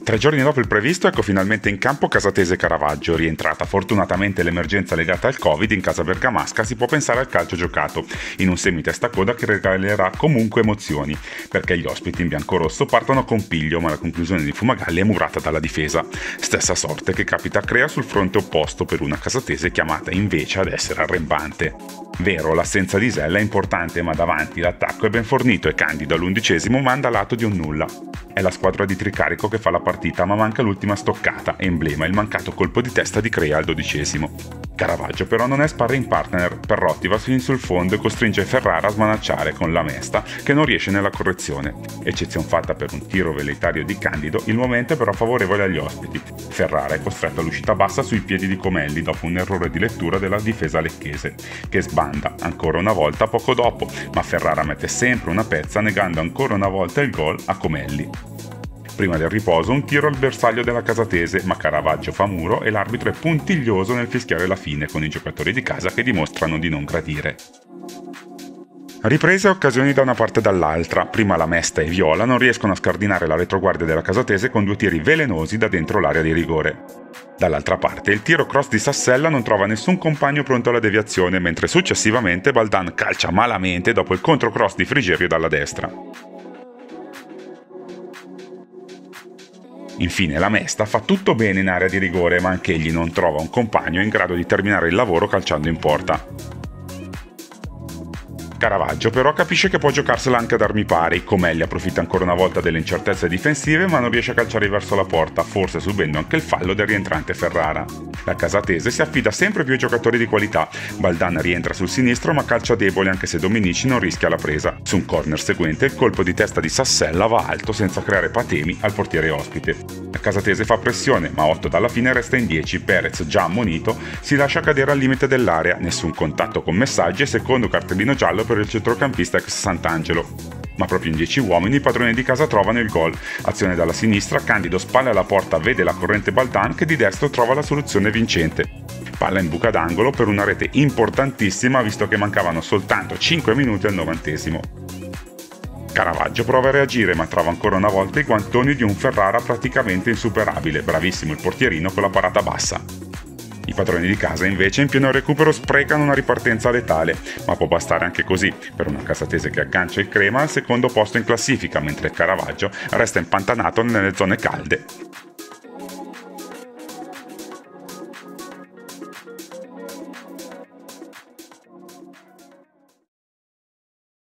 3 giorni dopo il previsto, ecco finalmente in campo Casatese Caravaggio. Rientrata fortunatamente l'emergenza legata al Covid in casa bergamasca, si può pensare al calcio giocato, in un semi-testacoda che regalerà comunque emozioni, perché gli ospiti in biancorosso partono con piglio, ma la conclusione di Fumagalli è murata dalla difesa. Stessa sorte che capita a Crea sul fronte opposto per una Casatese chiamata invece ad essere arrembante. Vero, l'assenza di Isella è importante, ma davanti l'attacco è ben fornito e Candido all'11° manda lato di un nulla. È la squadra di Tricarico che fa la partita, ma manca l'ultima stoccata, emblema il mancato colpo di testa di Crea al 12°. Caravaggio però non è sparring partner, Perrotti va fin sul fondo e costringe Ferrara a smanacciare con la Mesta che non riesce nella correzione. Eccezione fatta per un tiro velleitario di Candido, il momento è però favorevole agli ospiti. Ferrara è costretto all'uscita bassa sui piedi di Comelli dopo un errore di lettura della difesa lecchese, che sbanda ancora una volta poco dopo, ma Ferrara mette sempre una pezza negando ancora una volta il gol a Comelli. Prima del riposo un tiro al bersaglio della Casatese, ma Caravaggio fa muro e l'arbitro è puntiglioso nel fischiare la fine con i giocatori di casa che dimostrano di non gradire. Riprese e occasioni da una parte e dall'altra, prima la Mesta e Viola non riescono a scardinare la retroguardia della Casatese con 2 tiri velenosi da dentro l'area di rigore. Dall'altra parte il tiro cross di Sassella non trova nessun compagno pronto alla deviazione, mentre successivamente Baldan calcia malamente dopo il controcross di Frigerio dalla destra. Infine la Mesta fa tutto bene in area di rigore, ma anch'egli non trova un compagno in grado di terminare il lavoro calciando in porta. Caravaggio però capisce che può giocarsela anche ad armi pari, Comelli approfitta ancora una volta delle incertezze difensive ma non riesce a calciare verso la porta, forse subendo anche il fallo del rientrante Ferrara. La Casatese si affida sempre più ai giocatori di qualità, Baldan rientra sul sinistro ma calcia debole anche se Dominici non rischia la presa. Su un corner seguente il colpo di testa di Sassella va alto senza creare patemi al portiere ospite. La Casatese fa pressione ma 8 dalla fine resta in 10, Perez già ammonito si lascia cadere al limite dell'area, nessun contatto con Messaggi e secondo cartellino giallo per il centrocampista ex Sant'Angelo. Ma proprio in 10 uomini i padroni di casa trovano il gol. Azione dalla sinistra, Candido spalle alla porta vede la corrente Baldan che di destro trova la soluzione vincente. Palla in buca d'angolo per una rete importantissima visto che mancavano soltanto 5 minuti al 90°. Caravaggio prova a reagire ma trova ancora una volta i guantoni di un Ferrara praticamente insuperabile, bravissimo il portierino con la parata bassa. I padroni di casa invece in pieno recupero sprecano una ripartenza letale, ma può bastare anche così per una Casatese che aggancia il Crema al secondo posto in classifica, mentre il Caravaggio resta impantanato nelle zone calde.